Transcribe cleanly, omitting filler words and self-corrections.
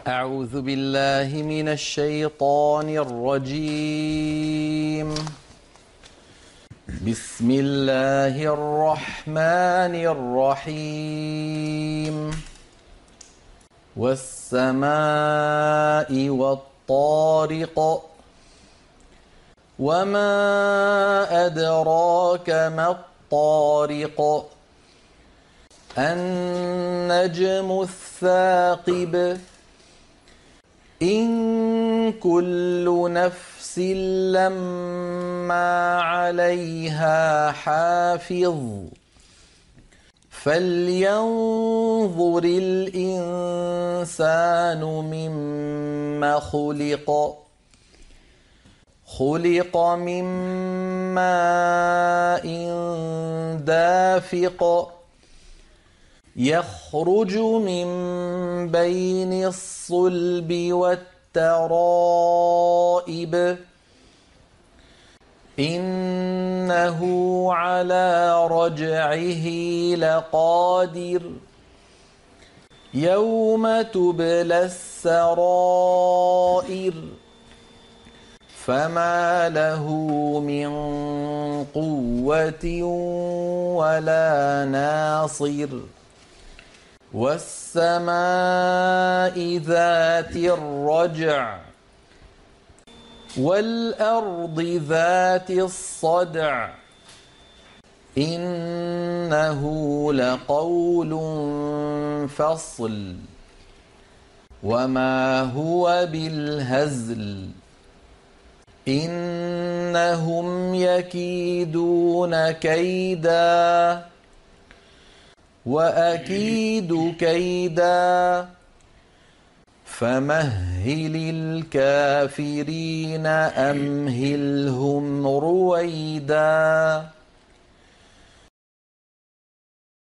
أعوذ بالله من الشيطان الرجيم. بسم الله الرحمن الرحيم. والسماء والطارق وما أدراك ما الطارق النجم الثاقب إن كل نفس لما عليها حافظ فلينظر الإنسان مما خلق من ماء دافق يخرج من بين الصلب والترائب إنه على رجعه لقادر يوم تبلى السرائر فما له من قوة ولا ناصر والسماء ذات الرجع والأرض ذات الصدع إنه لقول فصل وما هو بالهزل إنهم يكيدون كيدا وأكيد كيدا فمهل الكافرين أمهلهم رويدا